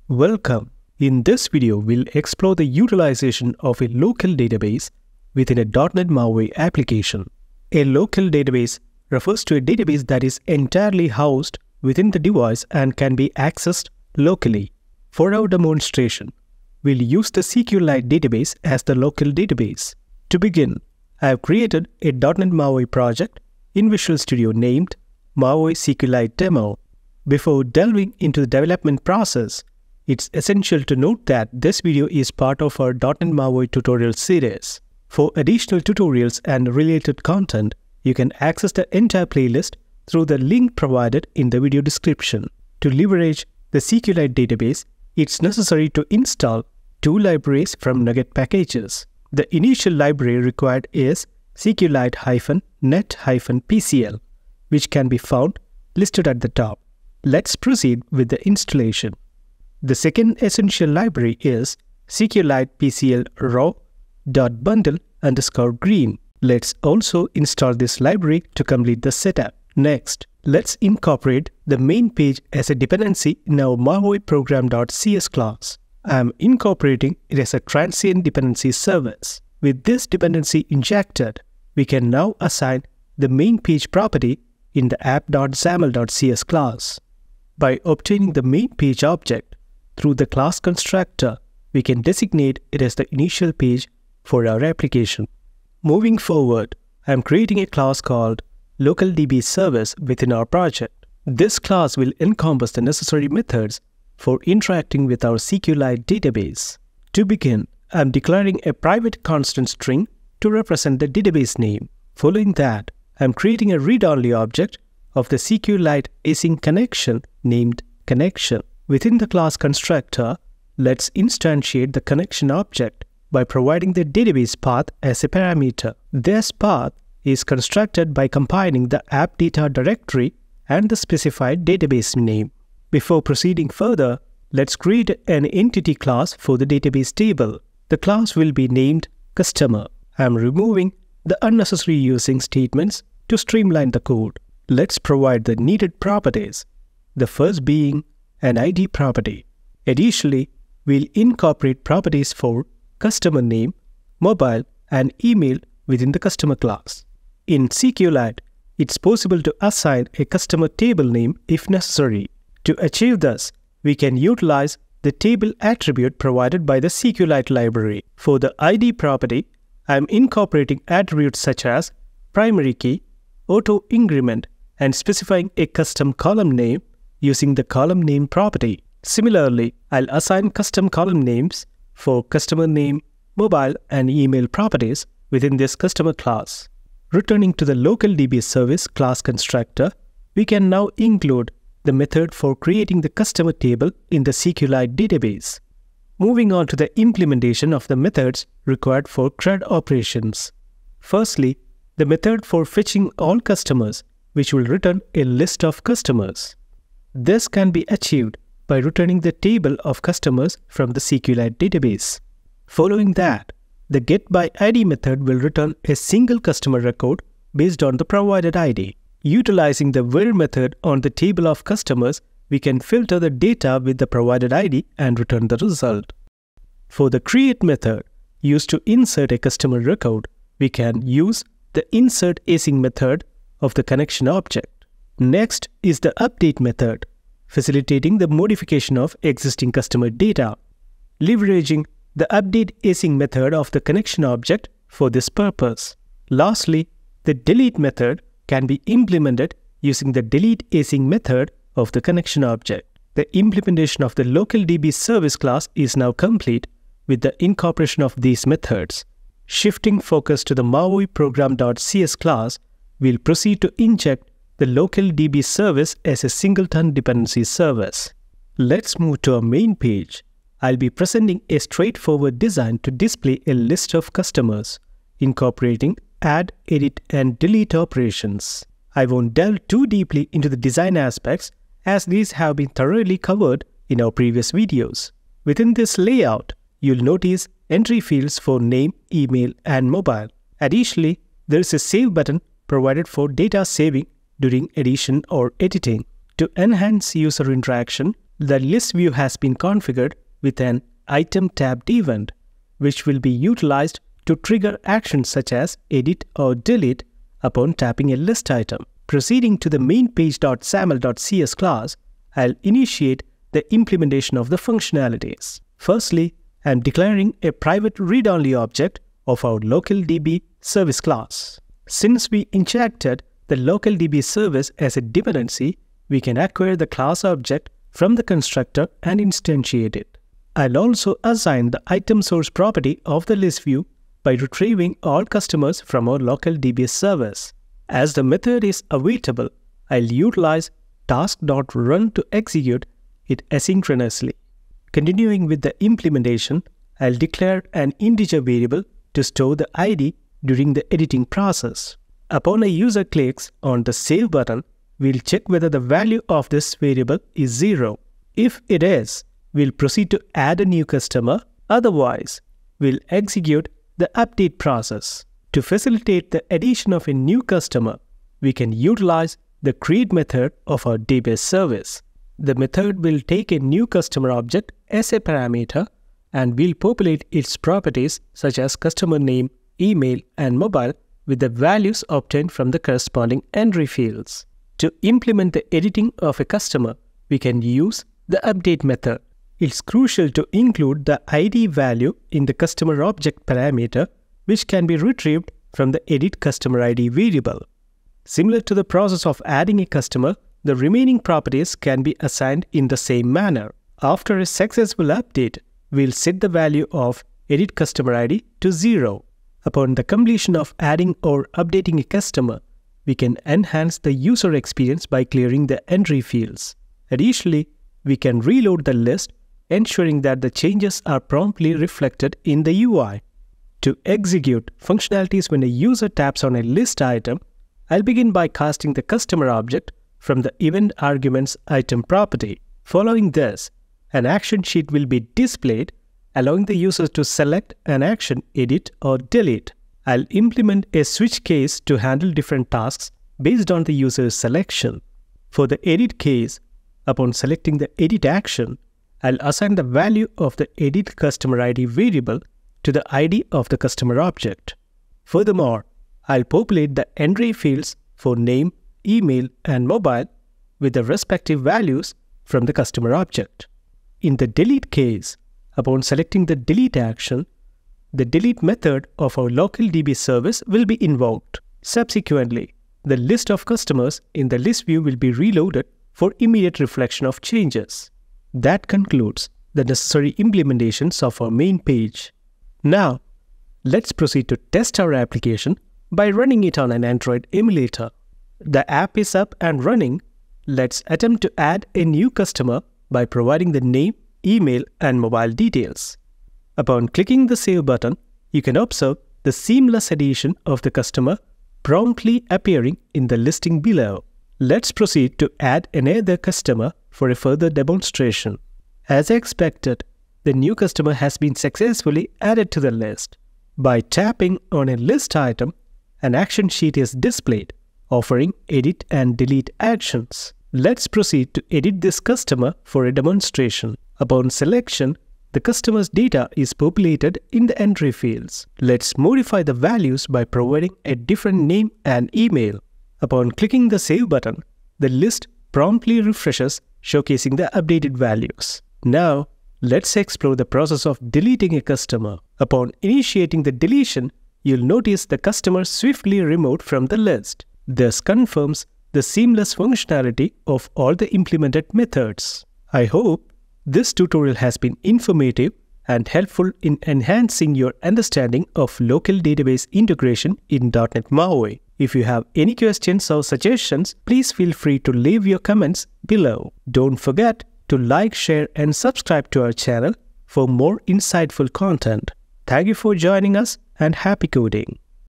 Welcome. In this video, we'll explore the utilization of a local database within a .NET MAUI application. A local database refers to a database that is entirely housed within the device and can be accessed locally. For our demonstration, we'll use the SQLite database as the local database. To begin, I have created a .NET MAUI project in Visual Studio named MAUI SQLite Demo. Before delving into the development process, it's essential to note that this video is part of our .NET MAUI tutorial series. For additional tutorials and related content, you can access the entire playlist through the link provided in the video description. To leverage the SQLite database, it's necessary to install two libraries from NuGet packages. The initial library required is sqlite-net-pcl, which can be found listed at the top. Let's proceed with the installation. The second essential library is sqlite-pcl raw.bundle_green. Let's also install this library to complete the setup. Next, let's incorporate the main page as a dependency in our MAUI program.cs class. I am incorporating it as a transient dependency service. With this dependency injected, we can now assign the main page property in the app.xaml.cs class. By obtaining the main page object through the class constructor, we can designate it as the initial page for our application. Moving forward, I am creating a class called localDBService within our project. This class will encompass the necessary methods for interacting with our SQLite database. To begin, I am declaring a private constant string to represent the database name. Following that, I am creating a read-only object of the SQLite async connection named connection. Within the class constructor, let's instantiate the connection object by providing the database path as a parameter. This path is constructed by combining the app data directory and the specified database name. Before proceeding further, let's create an entity class for the database table. The class will be named customer. I am removing the unnecessary using statements to streamline the code. Let's provide the needed properties, the first being an ID property. Additionally, we'll incorporate properties for customer name, mobile, and email within the customer class. In SQLite, it's possible to assign a customer table name if necessary. To achieve this, we can utilize the table attribute provided by the SQLite library. For the ID property, I am incorporating attributes such as primary key, auto-increment, and specifying a custom column name using the column name property. Similarly, I'll assign custom column names for customer name, mobile, and email properties within this customer class. Returning to the local DBService class constructor, we can now include the method for creating the customer table in the SQLite database. Moving on to the implementation of the methods required for CRUD operations. Firstly, the method for fetching all customers, which will return a list of customers. This can be achieved by returning the table of customers from the SQLite database. Following that, the getById method will return a single customer record based on the provided ID. Utilizing the where method on the table of customers, we can filter the data with the provided ID and return the result. For the create method, used to insert a customer record, we can use the insert async method of the connection object. Next is the update method, facilitating the modification of existing customer data, leveraging the update async method of the connection object for this purpose. Lastly, the delete method can be implemented using the delete async method of the connection object. The implementation of the local DBService class is now complete with the incorporation of these methods. Shifting focus to the MAUI program.cs class, we'll proceed to inject the local DBService as a singleton dependency service. Let's move to our main page. I'll be presenting a straightforward design to display a list of customers, incorporating add, edit, and delete operations. I won't delve too deeply into the design aspects as these have been thoroughly covered in our previous videos. Within this layout, you'll notice entry fields for name, email, and mobile. Additionally, there is a save button provided for data saving during edition or editing. To enhance user interaction, the list view has been configured with an item tabbed event, which will be utilized to trigger actions such as edit or delete upon tapping a list item. Proceeding to the main page.xaml.cs class, I'll initiate the implementation of the functionalities. Firstly, I'm declaring a private read-only object of our local DB service class. Since we injected the local DB service as a dependency, we can acquire the class object from the constructor and instantiate it. I'll also assign the item source property of the list view by retrieving all customers from our local DB service. As the method is awaitable, I'll utilize task.run to execute it asynchronously. Continuing with the implementation, I'll declare an integer variable to store the ID during the editing process. Upon a user clicks on the Save button, we'll check whether the value of this variable is 0. If it is, we'll proceed to add a new customer. Otherwise, we'll execute the update process. To facilitate the addition of a new customer, we can utilize the create method of our database service. The method will take a new customer object as a parameter and will populate its properties such as customer name, email, and mobile with the values obtained from the corresponding entry fields. To implement the editing of a customer, we can use the update method. It's crucial to include the ID value in the customer object parameter, which can be retrieved from the edit customer ID variable. Similar to the process of adding a customer, the remaining properties can be assigned in the same manner. After a successful update, we'll set the value of edit customer ID to 0. Upon the completion of adding or updating a customer, we can enhance the user experience by clearing the entry fields. Additionally, we can reload the list, ensuring that the changes are promptly reflected in the UI. To execute functionalities when a user taps on a list item, I'll begin by casting the customer object from the event arguments item property. Following this, an action sheet will be displayed, allowing the user to select an action, edit or delete. I'll implement a switch case to handle different tasks based on the user's selection. For the edit case, upon selecting the edit action, I'll assign the value of the edit customer ID variable to the ID of the customer object. Furthermore, I'll populate the entry fields for name, email, and mobile with the respective values from the customer object. In the delete case, upon selecting the delete action, the delete method of our local DB service will be invoked. Subsequently, the list of customers in the list view will be reloaded for immediate reflection of changes. That concludes the necessary implementations of our main page. Now, let's proceed to test our application by running it on an Android emulator. The app is up and running. Let's attempt to add a new customer by providing the name, email, and mobile details. Upon clicking the Save button, you can observe the seamless addition of the customer promptly appearing in the listing below. Let's proceed to add another customer for a further demonstration. As expected, the new customer has been successfully added to the list. By tapping on a list item, an action sheet is displayed, offering edit and delete actions. Let's proceed to edit this customer for a demonstration. Upon selection, the customer's data is populated in the entry fields. Let's modify the values by providing a different name and email. Upon clicking the Save button, the list promptly refreshes, showcasing the updated values. Now, let's explore the process of deleting a customer. Upon initiating the deletion, you'll notice the customer swiftly removed from the list. This confirms the seamless functionality of all the implemented methods. I hope this tutorial has been informative and helpful in enhancing your understanding of local database integration in .NET MAUI. If you have any questions or suggestions, please feel free to leave your comments below. Don't forget to like, share, and subscribe to our channel for more insightful content. Thank you for joining us and happy coding!